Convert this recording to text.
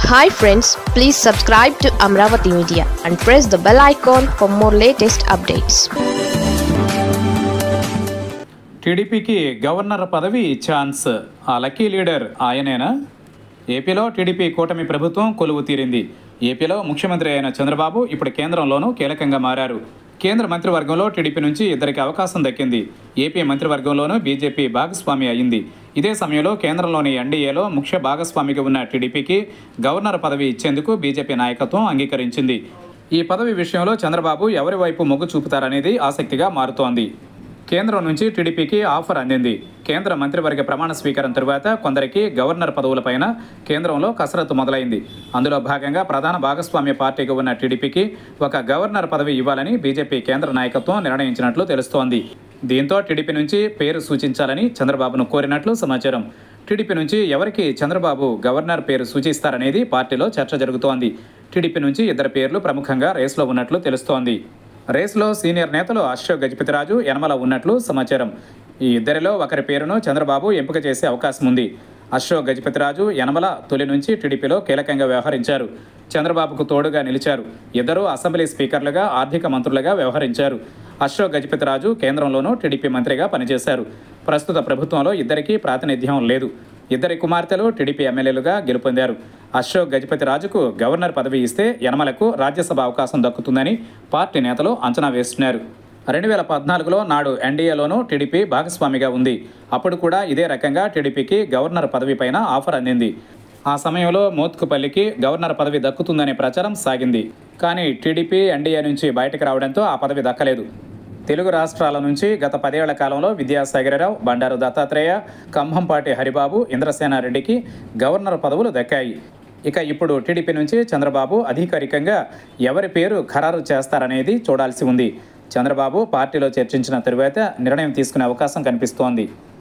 Hi friends, please subscribe to Amravati Media and press the bell icon for more latest updates. టీడీపీకి governor పదవి chance. ఆ lucky leader ఆయనేనా? ఏపీలో టీడీపీ కూటమి ప్రభుత్వం కొలువు తీరింది. ఏపీలో ముఖ్యమంత్రి అయిన చంద్రబాబు ఇప్పుడు కేంద్రంలోనూ కీలకంగా మారారు. కేంద్ర మంత్రివర్గంలో టీడీపీ నుంచి ఇద్దరికి అవకాశం దక్కింది. ఏపీ మంత్రివర్గంలోనూ బీజేపీ భాగస్వామి అయింది. ఇదే సమయంలో కేంద్రంలోని ఎన్డీఏలో ముఖ్య భాగస్వామిగా ఉన్న టీడీపీకి గవర్నర్ పదవి ఇచ్చేందుకు బీజేపీ నాయకత్వం అంగీకరించింది. ఈ పదవి విషయంలో చంద్రబాబు ఎవరి వైపు మొగ్గు చూపుతారనేది ఆసక్తిగా మారుతోంది. కేంద్రం నుంచి టీడీపీకి ఆఫర్ అందింది. కేంద్ర మంత్రివర్గ ప్రమాణ స్వీకారం తరువాత కొందరికి గవర్నర్ పదవులపైన కేంద్రంలో కసరత్తు మొదలైంది. అందులో భాగంగా ప్రధాన భాగస్వామ్య పార్టీగా ఉన్న టీడీపీకి ఒక గవర్నర్ పదవి ఇవ్వాలని బీజేపీ కేంద్ర నాయకత్వం నిర్ణయించినట్లు తెలుస్తోంది. దీంతో టీడీపీ నుంచి పేరు సూచించాలని చంద్రబాబును కోరినట్లు సమాచారం. టీడీపీ నుంచి ఎవరికి చంద్రబాబు గవర్నర్ పేరు సూచిస్తారనేది పార్టీలో చర్చ జరుగుతోంది. టీడీపీ నుంచి ఇద్దరు పేర్లు ప్రముఖంగా రేసులో ఉన్నట్లు తెలుస్తోంది. రేసులో సీనియర్ నేతలు అశోక్ గజపతిరాజు, యనమల ఉన్నట్లు సమాచారం. ఈ ఇద్దరిలో ఒకరి పేరును చంద్రబాబు ఎంపిక చేసే అవకాశం ఉంది. అశోక్ గజపతిరాజు, యనమల తొలి నుంచి టీడీపీలో కీలకంగా వ్యవహరించారు. చంద్రబాబుకు తోడుగా నిలిచారు. ఇద్దరు అసెంబ్లీ స్పీకర్లుగా, ఆర్థిక మంత్రులుగా వ్యవహరించారు. అశోక్ గజపతిరాజు కేంద్రంలోనూ టీడీపీ మంత్రిగా పనిచేశారు. ప్రస్తుత ప్రభుత్వంలో ఇద్దరికీ ప్రాతినిధ్యం లేదు. ఇద్దరి కుమార్తెలు టీడీపీ ఎమ్మెల్యేలుగా గెలుపొందారు. అశోక్ గజపతిరాజుకు గవర్నర్ పదవి ఇస్తే యనమలకు రాజ్యసభ అవకాశం దక్కుతుందని పార్టీ నేతలు అంచనా వేస్తున్నారు. 2014లో నాడు ఎన్డీఏలోనూ టీడీపీ భాగస్వామిగా ఉంది. అప్పుడు కూడా ఇదే రకంగా టీడీపీకి గవర్నర్ పదవిపైన ఆఫర్ అందింది. ఆ సమయంలో మోత్కుపల్లికి గవర్నర్ పదవి దక్కుతుందనే ప్రచారం సాగింది. కానీ టీడీపీ ఎన్డీఏ నుంచి బయటకు రావడంతో ఆ పదవి దక్కలేదు. తెలుగు రాష్ట్రాల నుంచి గత 10 ఏళ్ల కాలంలో విద్యాసాగరరావు, బండారు దత్తాత్రేయ, కంభంపాటి హరిబాబు, ఇంద్రసేనారెడ్డికి గవర్నర్ పదవులు దక్కాయి. ఇక ఇప్పుడు టీడీపీ నుంచి చంద్రబాబు అధికారికంగా ఎవరి పేరు ఖరారు చేస్తారనేది చూడాల్సి ఉంది. చంద్రబాబు పార్టీలో చర్చించిన తరువాత నిర్ణయం తీసుకునే అవకాశం కనిపిస్తోంది.